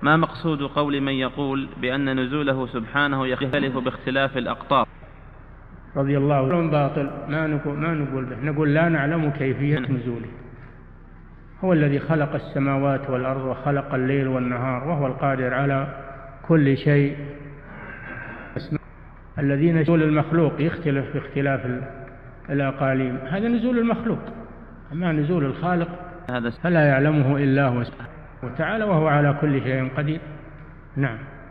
ما مقصود قول من يقول بأن نزوله سبحانه يختلف باختلاف الأقطار؟ رضي الله عنه باطل، ما نقول به، نقول لا نعلم كيفية نزوله. هو الذي خلق السماوات والأرض وخلق الليل والنهار، وهو القادر على كل شيء. الذي نزول المخلوق يختلف باختلاف الأقاليم، هذا نزول المخلوق. أما نزول الخالق فلا يعلمه إلا هو تعالى، وهو على كل شيء قدير. نعم.